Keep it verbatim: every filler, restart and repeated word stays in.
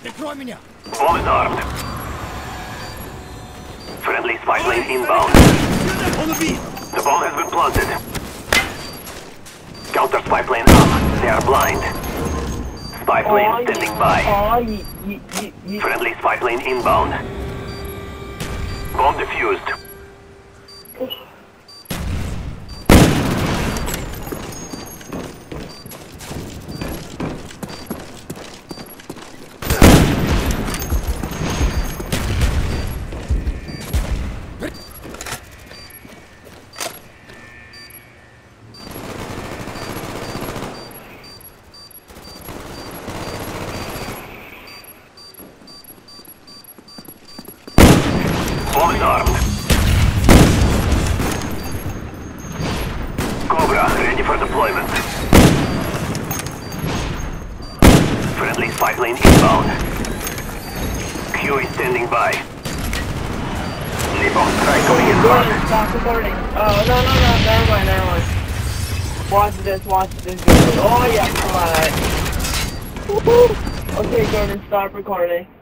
Прикрой меня! Bomb is armed. Friendly spy plane inbound. Он убит! The bomb has been planted. Counter spy plane up. They are blind. Spy plane standing by. Friendly spy plane inbound. Bomb defused. Bomb is armed. Cobra, ready for deployment. Friendly spy plane inbound. Q is standing by. Napalm strike going inbound. Stop recording. Oh, no, no, no, never mind, never mind. Watch this, watch this. Oh, yeah, come on. Okay, Gordon, stop recording.